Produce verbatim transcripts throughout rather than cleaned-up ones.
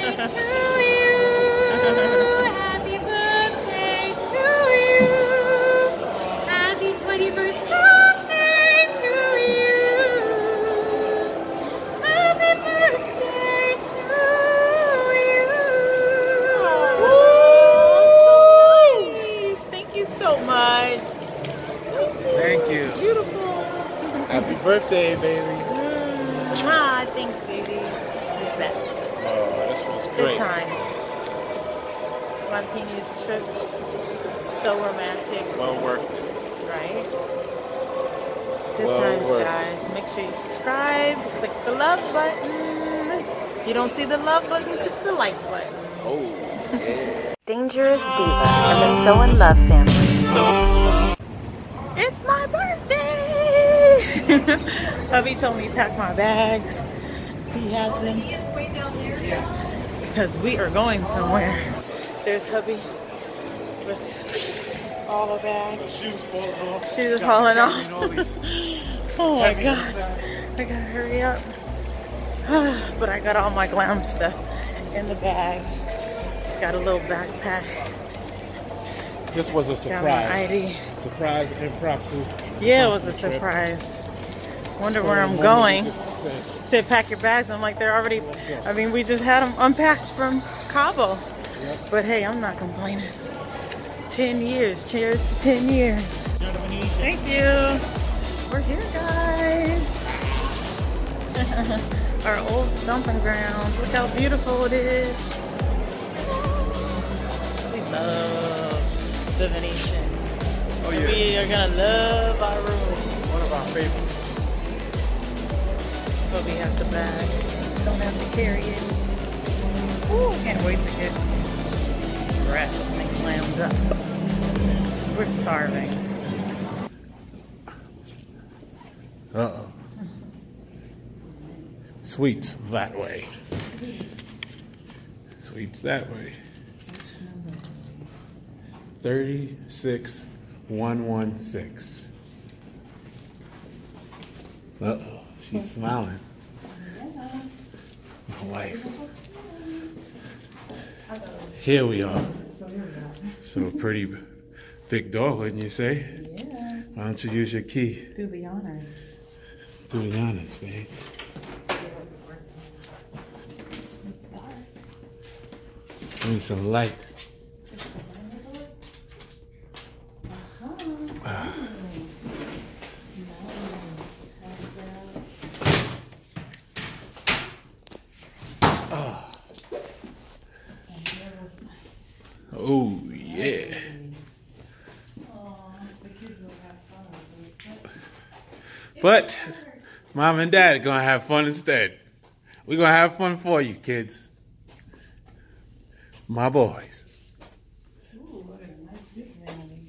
to you. Happy birthday to you. Happy twenty-first birthday to you. Happy birthday to you. Oh, thank you so much. Thank you. Beautiful. Happy birthday, baby. Mm, ah, thanks, baby. You're the best. Oh, this was Good great. times. Spontaneous trip. So romantic. Well worth it. Right? Good Well times, worth it. guys. Make sure you subscribe. Click the love button. You don't see the love button, click the like button. Oh, yeah. Dangerous Diva and the So in Love family. It's my birthday! Hubby told me pack my bags. He has them. Because we are going somewhere. There's hubby with all the bags. Shoes falling off. Shoes falling off. off. Oh my gosh. I gotta hurry up. But I got all my glam stuff in the bag. Got a little backpack. This was a Got my I surprise. D. Surprise, impromptu. Yeah, it was a trip. surprise. Wonder Spur where of I'm the going. moment, just to say, Said pack your bags. I'm like, they're already, Let's go. I mean, we just had them unpacked from Cabo. Yep. But hey, I'm not complaining. ten years. Cheers to ten years. Thank you. We're here, guys. Our old stomping grounds. Look how beautiful it is. We love the Venetian. Oh, And yeah. we are gonna love our room. One of our favorites. Hubby has the bags. Don't have to carry it. Ooh, I can't wait to get dressed and glammed up. We're starving. Uh-oh. Sweets that way. Sweets that way. thirty-six one one six. Uh-oh. She's smiling. My wife. Here we are. So a pretty big door, wouldn't you say? Yeah. Why don't you use your key? Do the honors. Do the honors, babe. Let's start. Give me some light. Uh-huh. Oh, yeah. But mom and dad are going to have fun instead. We're going to have fun for you, kids. My boys. Ooh, look at a nice big vanity.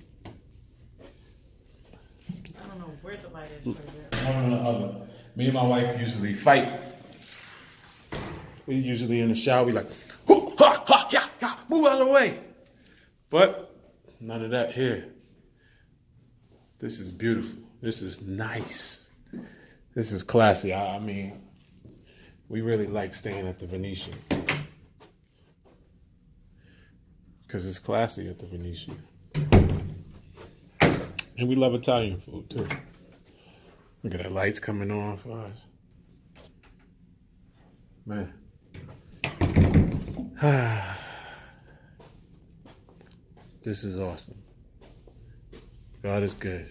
I don't know where the light is right there. One or the other. Me and my wife usually fight. We usually in the shower, we like, hoo, ha, ha, yeah, yeah, move out of the way. But none of that here. This is beautiful. This is nice. This is classy. I, I mean, we really like staying at the Venetian. Because it's classy at the Venetian. And we love Italian food too. Look at that lights coming on for us. Man. This is awesome. God is good.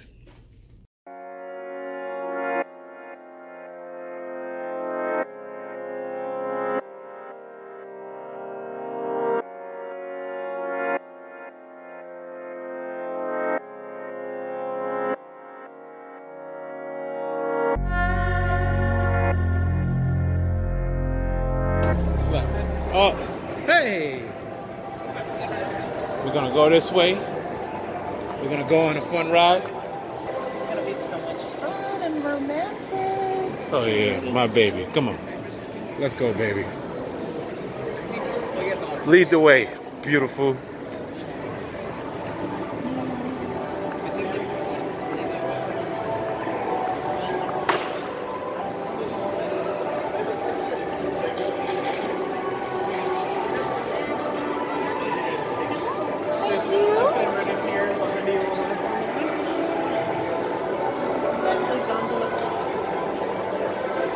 Oh, hey! We're gonna go this way. We're gonna go on a fun ride. This is gonna be so much fun and romantic. Oh yeah, my baby. Come on. Let's go, baby. Lead the way, beautiful.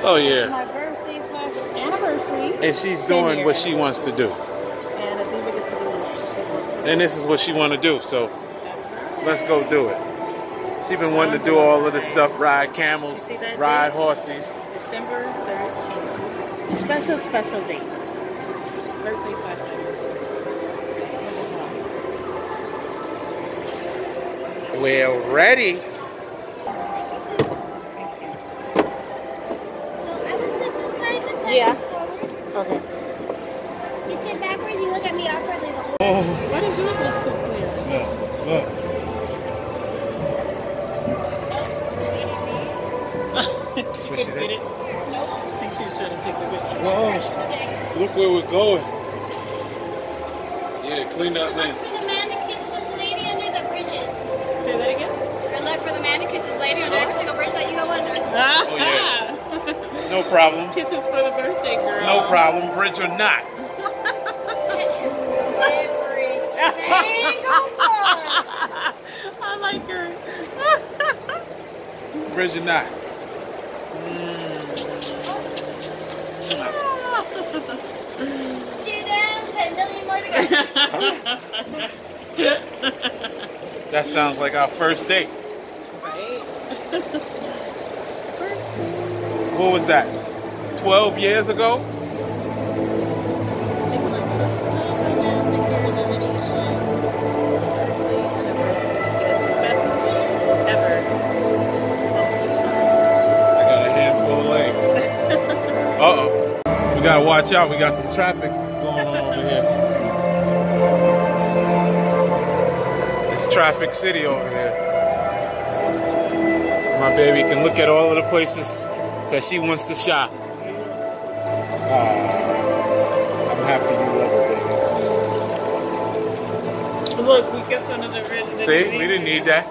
Oh, It's yeah. my birthday slash anniversary. And she's ten doing year what she wants to do. And a Diva gets to do what she wants to do. And this is what she want to do. So That's right. let's go do it. She's been wanting to do all of this stuff, ride camels, You see that ride date? horses. December thirteenth. Special, special date. Birthday slash anniversary. We're ready. So I would sit this side, this side Yeah. is forward. Okay. You sit backwards, you look at me awkwardly the whole Oh, Why does yours look so clear? look, look. She What she couldn't said? get it? Nope. I think she was trying to take the picture. Whoa, look where we're going. Yeah, clean up Look lens. for the man that kisses lady under the bridges. Say that again? Good luck for the man that kisses lady under every single bridge that you go under. Oh, yeah. No problem. Kisses for the birthday girl. No problem, bridge or not. Every single one. I like her. Bridge or not. Two down, ten million more to go. That sounds like our first date. Right? What was that? twelve years ago? Seems like it's so romantic here in the Venetian. Birthday anniversary gift. Best ever. So much fun. I got a handful of legs. Uh-oh. We gotta watch out. We got some traffic going on over here. It's Traffic City over here. My baby can look at all of the places that she wants to shop. Ah, I'm happy you love it, baby. Look, we kissed under the bridge. See, we didn't need that.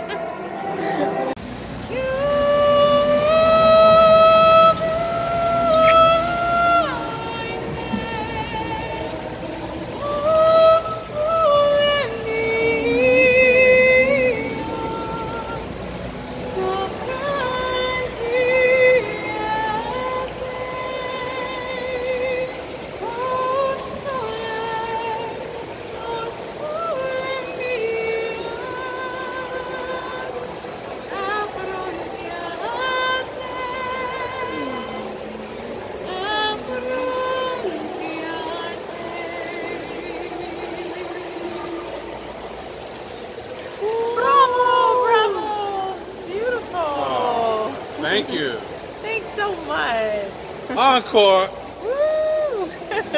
Thank you. Thanks so much. Encore. Woo!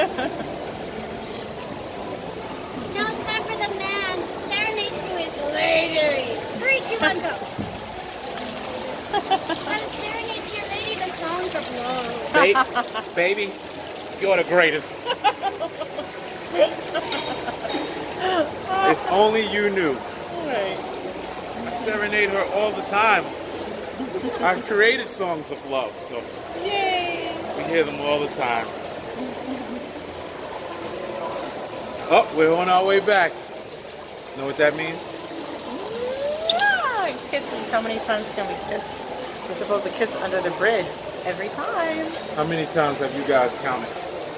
Now it's time for the man to serenade to his lady. Three, two, one, go. How to serenade to your lady the songs of love. Ba- baby, you're the greatest. If only you knew. Right. I serenade her all the time. I've created songs of love, so Yay! we hear them all the time. Oh, we're on our way back. Know what that means? Mwah! Kisses. How many times can we kiss? We're supposed to kiss under the bridge every time. How many times have you guys counted?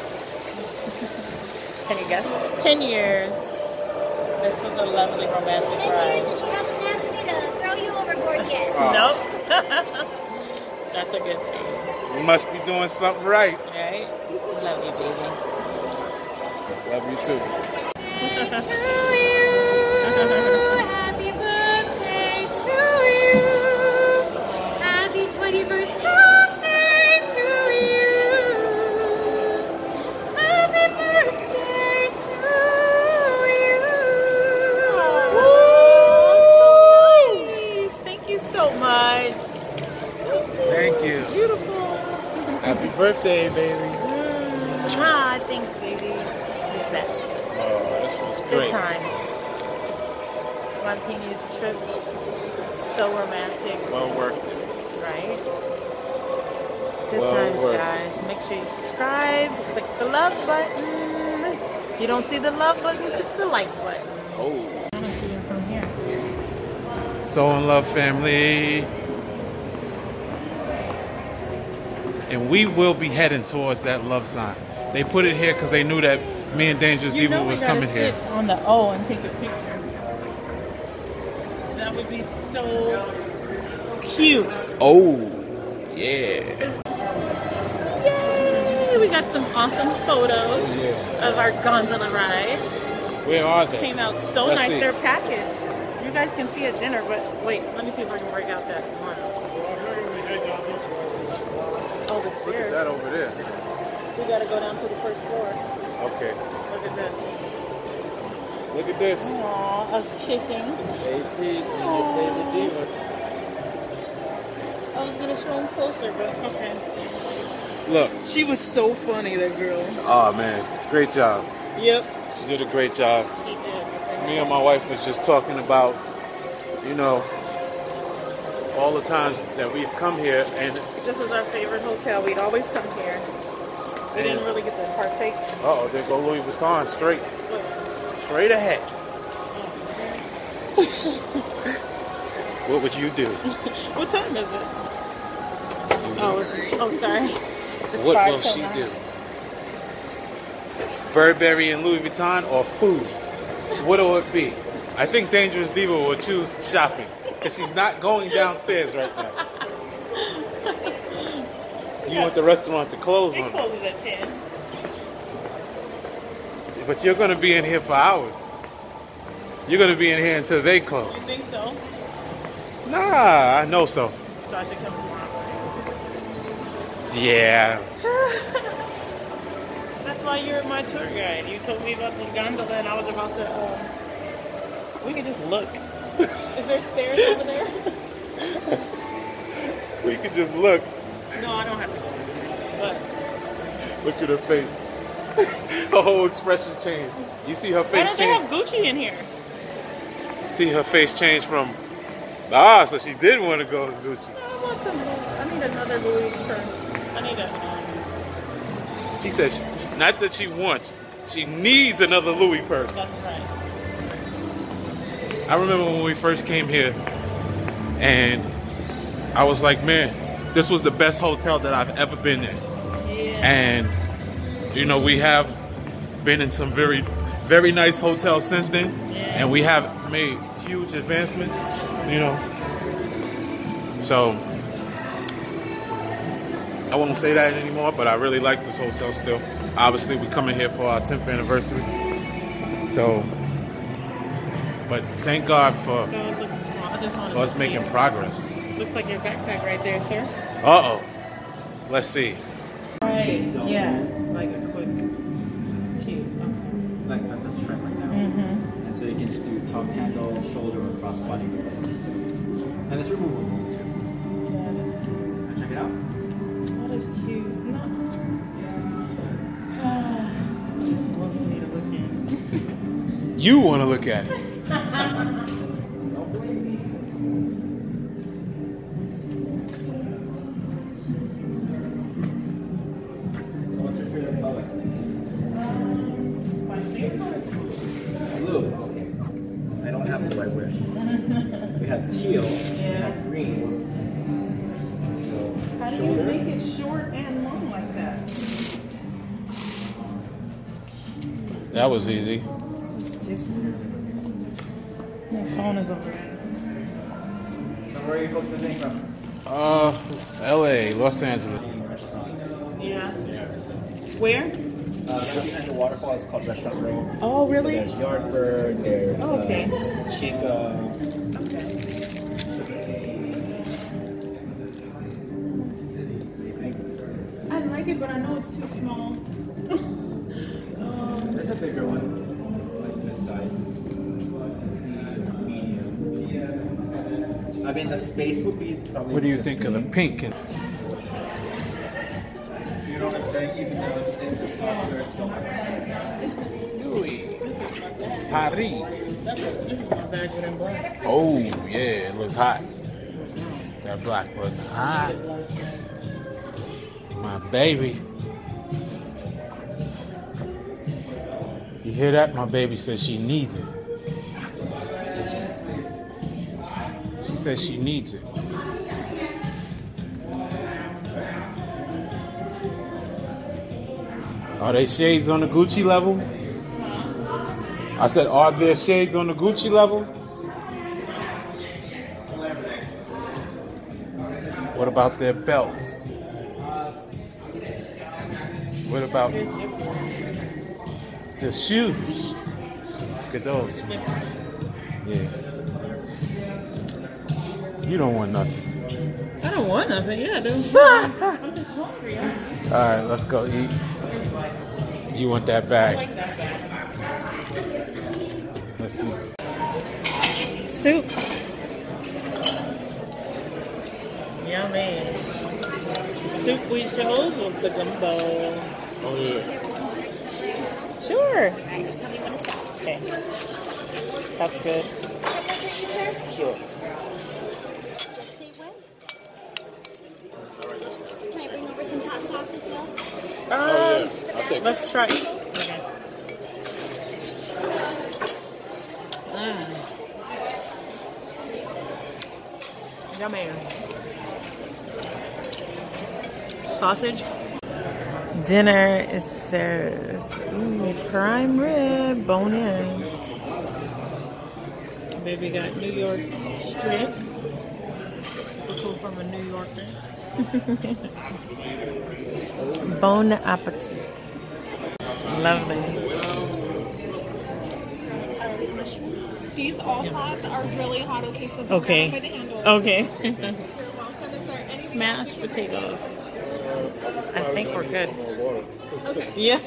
Can you guess? Ten years. This was a lovely romantic Ten years ride. and she hasn't asked me to throw you overboard yet. Oh. Nope. That's a good thing, You must be doing something right. right? Love you, baby. Love you too. To you, happy birthday to you. Happy twenty-first birthday to you. Happy birthday to you. Oh, so nice. Thank you so much. Thank you. Beautiful. Happy birthday, baby. Ah, thanks, baby. The best. Oh, this was Good great. times. Spontaneous trip. So romantic, Well worth it. right? Good Well times, worth it. guys. Make sure you subscribe. Click the love button. You don't see the love button, click the like button. Oh. I want to see it from here. So in love, family. and we will be heading towards that love sign. They put it here because they knew that me and Dangerous You Diva know we was gotta coming here. sit on the O and take a picture. That would be so cute. Oh, yeah. Yay! We got some awesome photos Oh, yeah. of our gondola ride. Where are they? Came out so Let's nice. see. They're packaged. You guys can see at dinner, but wait, let me see if I can break out that one. Oh, the Look at stairs. that over there. We gotta go down to the first floor. Okay. Look at this. Look at this. Aww, us kissing. It's A P and your favorite diva. I was gonna show them closer, but okay. Look. She was so funny, that girl. Oh, man. Great job. Yep. She did a great job. She did. Me and my wife was just talking about, you know, all the times that we've come here, and This was our favorite hotel. We'd always come here. We didn't really get to partake. uh oh, there go Louis Vuitton straight, straight ahead. What would you do? What time is it? Excuse me. Oh, it's, oh sorry. It's What five will she ten. do? Burberry and Louis Vuitton or food? What'll it be? I think Dangerous Diva will choose shopping because she's not going downstairs right now. You want the restaurant to close It on her. closes at ten. But you're going to be in here for hours. You're going to be in here until they close. You think so? Nah, I know so. So I should come tomorrow. Yeah. That's why you're my tour guide. You told me about the gondola and I was about to, uh, we could just look. Is there stairs over there? We could just look. No, I don't have to go. But Look at her face. Her whole expression changed. You see her why face don't they change? have Gucci in here? See her face change from, ah, so she did want to go to Gucci. I want some, I need another Louis purse. I need a, um, She says, not that she wants, she needs another Louis purse. that's right. I remember when we first came here, and I was like, man, this was the best hotel that I've ever been in. Yeah. And, you know, we have been in some very, very nice hotels since then. Yeah. And we have made huge advancements, you know. So, I won't say that anymore, but I really like this hotel still. Obviously, we're coming here for our tenth anniversary. So, but thank God for, So it looks small. I just wanted for to us see. making progress. Looks like your backpack right there, sir. Uh-oh. Let's see. Right. Yeah. Like a quick cute. Okay. It's like that's a trend right now. Mm-hmm. And so you can just do top handle, shoulder, or crossbody release. And it's removable too. Yeah, that's cute. Wanna check it out? That is cute. No. It just wants me to look in. You want to look at it. So what's your favorite color? My favorite. Blue. Okay. I don't have blue. I wish. We have teal. We Yeah. have green. So How do you shoulder. make it short and long like that? That was easy. It's different. My phone is over there. So where are you folks visiting from? Uh, L A, Los Angeles. Yeah. Where? Uh, right behind the waterfall is called Restaurant Row. Oh, So really? there's Yardbird, there's Oh, okay. uh, Chica. I like it, but I know it's too small. um, There's a bigger one, like this size. It's the medium. I mean, the space would be probably. What do you the think of the same. pink? And You know what I'm saying? Even though it's, it's popular, it's still. Louis. Paris. This is my bag with in black. Oh, yeah, it looks hot. That black look hot. My baby. You hear that? My baby says she needs it. She says she needs it. Are they shades on the Gucci level? I said, are there shades on the Gucci level? What about their belts? What about the shoes? Look at those. Yeah. You don't want nothing. I don't want nothing. Yeah, I do. I'm just hungry. All right, let's go eat. You want that I bag? like that bag. Let's see. Soup. Yummy. Soup we chose with the gumbo. Oh yeah. Sure. Tell me when to stop. Okay. That's good. Sure. Say when. Can I bring over some hot sauce as well? Um, I'll take let's try. Okay. Mm. Yummy. Sausage. Dinner is served. Ooh, prime rib, bone in. Baby got New York strip. Typical from a New Yorker. Bon appetit. Lovely. These all pots are really hot. Okay, so don't Okay. grab them by the handle. Okay. You're welcome. Is there any Smashed potatoes. I think we're good. Okay. Yeah.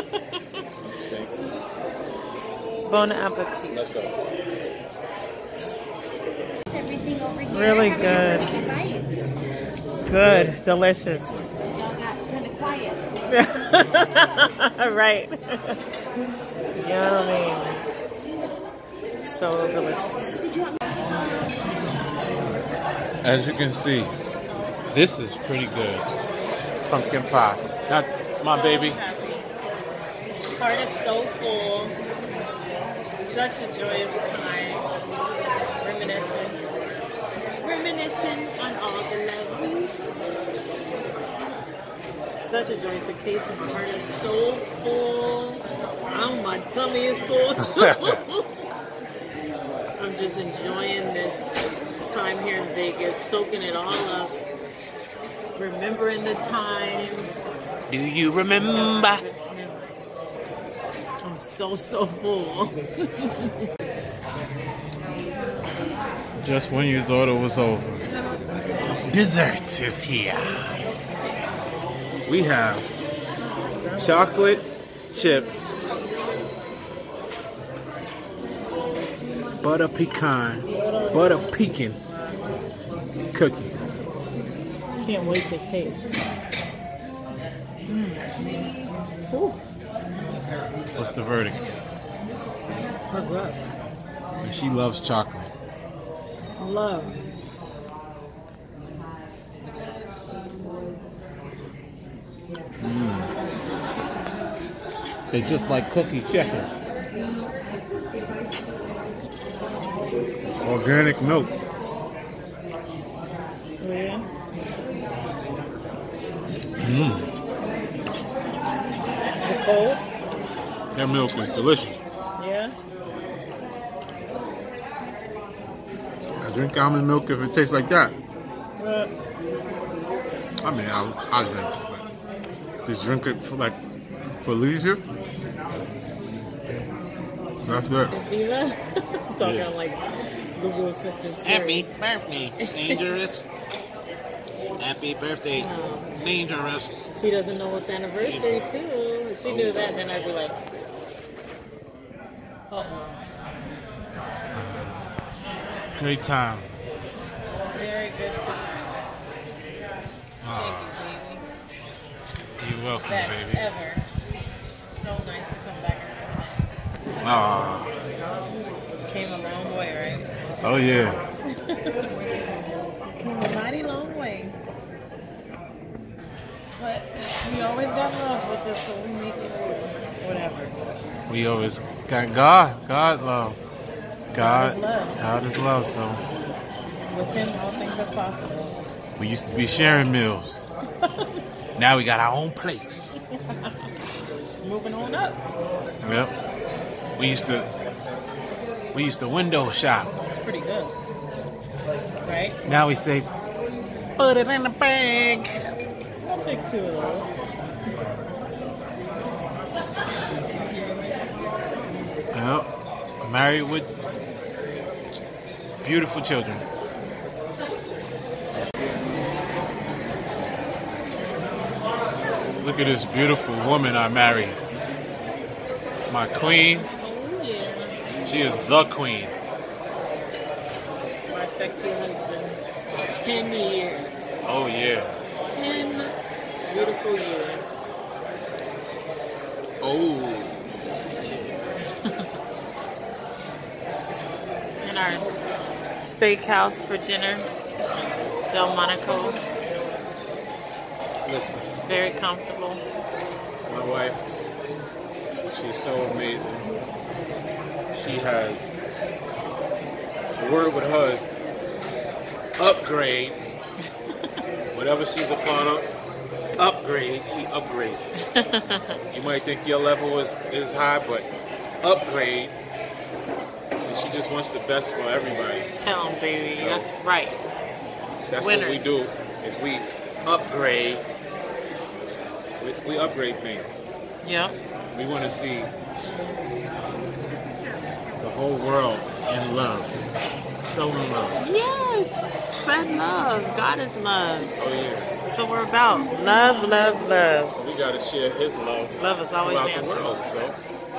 Bon appetit. Let's go. Everything over here. Really Have good. your first bites. Good. Delicious. Y'all got kind of quiet. Right. Yummy. So delicious. As you can see, this is pretty good. Pumpkin pie. That's my baby. Heart is so full. Such a joyous time. Reminiscing. Reminiscing on all the love we. Such a joyous occasion. My heart is so full. Oh, my tummy is full too. I'm just enjoying this time here in Vegas, soaking it all up. Remembering the times. Do you remember? I'm so, so full. Just when you thought it was over, dessert is here. We have chocolate chip butter pecan, butter pecan cookies. Can't wait to taste. Mm. Ooh. What's the verdict? Her gut. And she loves chocolate. Love. They just like cookie chicken. Organic milk. Yeah. Mmm. Is it cold? That milk is delicious. Yeah. I drink almond milk if it tastes like that. Uh, I mean, I, I drink it, but just drink it for like for leisure. That's it. is Diva? Talking Yeah. like Google Assistant Siri. Happy birthday, dangerous. Happy birthday, dangerous. She doesn't know it's anniversary too. If she knew that, then I'd be like, uh-oh. Great time. Very good time. Thank you, baby. You're welcome, Best baby. ever. So nice to come back and reminisce. Ah, Came a long way, right? oh yeah. Came a mighty long way. But we always got love with us, so we make it whatever. We always got God. God love. God. God is love. God is love. So With him, all things are possible. we used to be sharing meals. Now we got our own place. moving on up. Yep. We used to we used to window shop. It's pretty good. Right? Now we say, put it in the bag. I'll take two of those. Yep. Married with beautiful children. Look at this beautiful woman I married. My queen. Oh, yeah. She is the queen. My sexy husband. Ten years. Oh yeah. Ten beautiful years. Oh. In our steakhouse for dinner. Delmonico. Listen, Very comfortable. my wife, she's so amazing. She has, the word with her is upgrade. Whatever she's a part of, upgrade, she upgrades it. You might think your level is, is high, but upgrade. And she just wants the best for everybody. Tell 'em, baby. So- That's right. That's what we Winners. do, is we upgrade. We, we upgrade things. Yep. We want to see the whole world in love. So in love. Yes. Spread love. God is love. Oh yeah. That's what we're about. Love, love, love. So we got to share his love Love is always throughout the the answer. world. So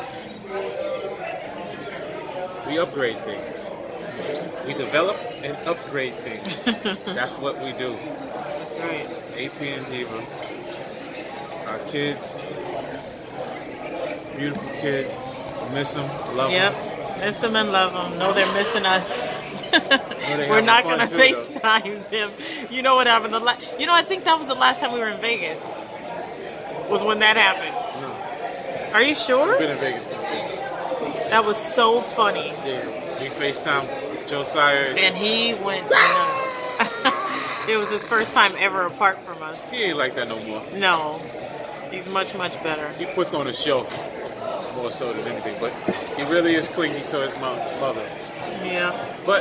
we upgrade things. We develop and upgrade things. That's what we do. That's right. A P and Diva. Our kids, beautiful kids. Miss them, love Yep. them. Miss them and love them. Know they're missing us. they We're having not fun going to too, though. FaceTime them. You know what happened? The la- you know, I think that was the last time we were in Vegas. Was when that happened. No, Are you sure? been in Vegas. That was so funny. Yeah, we FaceTime Josiah. And he went nuts. It was his first time ever apart from us. He ain't like that no more. No. He's much, much better. He puts on a show more so than anything, but he really is clingy to his mo- mother. Yeah. But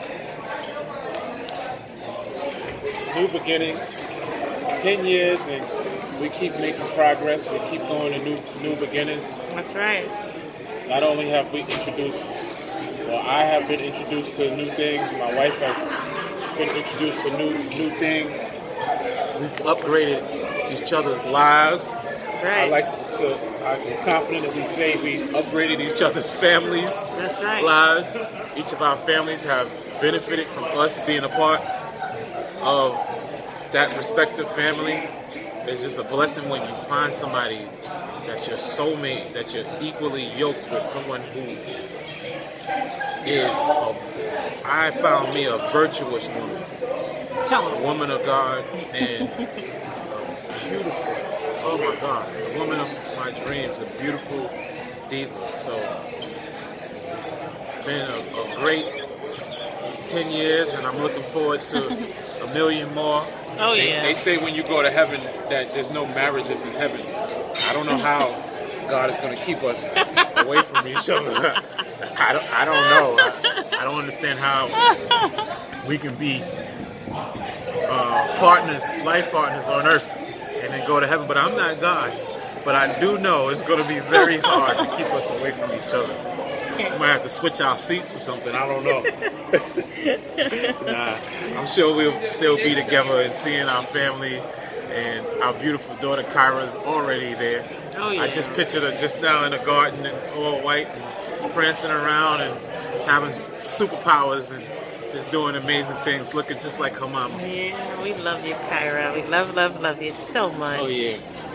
new beginnings, ten years, and we keep making progress. We keep going to new new beginnings. That's right. Not only have we introduced, well, I have been introduced to new things. My wife has been introduced to new new things. We've upgraded each other's lives. That's I right. like to, I'm confident that we say we upgraded each other's families, That's right. lives. Each of our families have benefited from us being a part of that respective family. It's just a blessing when you find somebody that's your soulmate, that you're equally yoked with, someone who is, a, I found me a virtuous woman, Tell a him. woman of God, and a beautiful, oh my God, a woman of my dreams, a beautiful diva. So it's been a, a great ten years, and I'm looking forward to a million more. Oh, They, yeah. they say when you go to heaven that there's no marriages in heaven. I don't know how God is going to keep us away from each other. I don't, I don't know. I, I don't understand how we can be uh, partners, life partners on earth, and then go to heaven. But I'm not God. But I do know it's going to be very hard to keep us away from each other. We might have to switch our seats or something. I don't know. Nah, I'm sure we'll still be together and seeing our family, and our beautiful daughter Kyra's already there. Oh, yeah. I just pictured her just now in a garden in all white, and prancing around and having s- superpowers and just doing amazing things, looking just like her mama. Yeah, we love you, Kyra. We love, love, love you so much. Oh yeah.